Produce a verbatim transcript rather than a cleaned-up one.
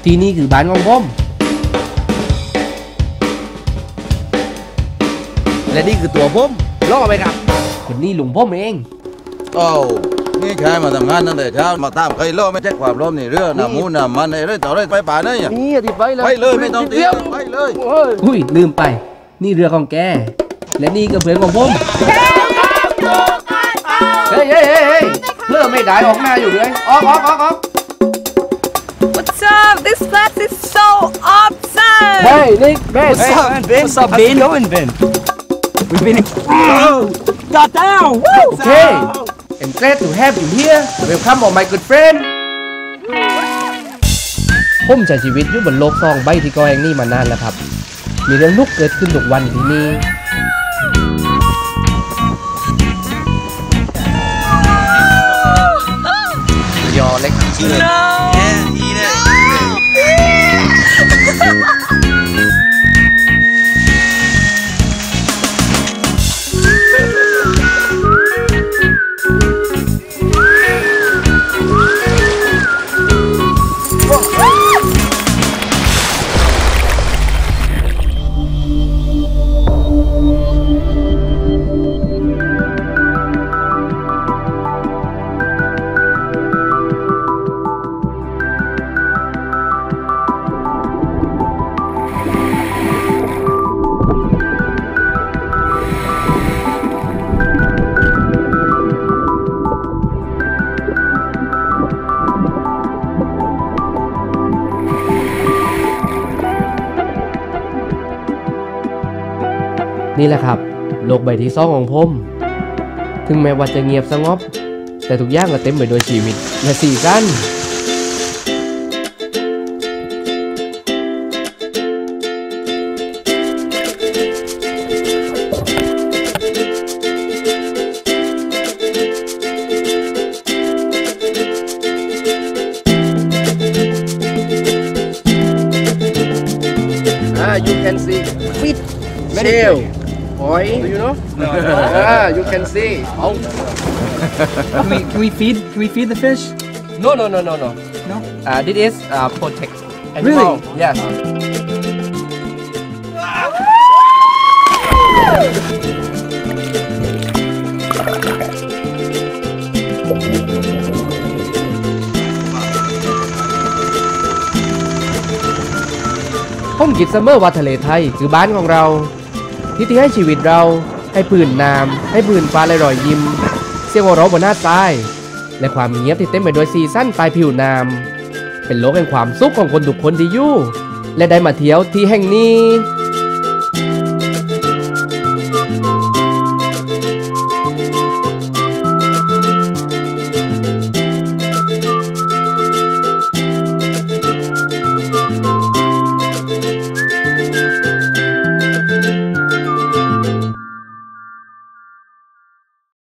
ที่นี่คือบ้านของผมและนี่คือตัวผมล่อไปครับคนนี้ลุงผมเองโอ้นี่ใครมาทำงานตั้งแต่เช้ามาตามใครล่อไม่ใช่ความร้อนในเรื่องน้ำมูน้ำมันในเรื่องต่อเรื่องไปป่าเนี่ยนี่ที่ไปเลยไปเลยไม่ต้องตีไปเลยอุ้ยลืมไปนี่เรือของแกและนี่ก็เพื่อนของผมเฮ้ยเฮ้ยเฮ้ยเรือไม่ได้ออกหน้าอยู่เลยออกออกออกออก What's up? This class is so awesome! Hey Nick, Ben, what's up, Ben? What's up, Ben? How's it going, Ben? We've been. Oh, got down. Woo! Okay, I'm glad to have you here. Welcome, all my good friend. ผมใช้ชีวิตอยู่บนโลกซองใบที่กอแห่งนี้มานานแล้วครับมีเรื่องลุกเกิดขึ้นทุกวันที่นี่ยอเล็ก No! Yeah, eat it. นี่แหละครับโลกใบที่สองของผมถึงแม้ว่าจะเงียบสงบแต่ทุกอย่างก็เต็มไปด้วยชีวิตและสีสันอ่า you can see fit shell boy do you know No. ah you can see oh Can we can we feed can we feed the fish? no no no no no No. uh this is uh protect animal Really? yes ผมคิดเสมอว่าทะเลไทยคือบ้านของเราที่ที่ให้ชีวิตเราให้พื้นน้ำให้พื้นฟ้าและรอยยิ้มเสียงหัวเราะบนหน้าทรายและความเงียบที่เต็มไปด้วยซีซั่นใต้ผิวน้ำเป็นโลกแห่งความสุขของคนทุกคนที่อยู่และได้มาเที่ยวที่แห่งนี้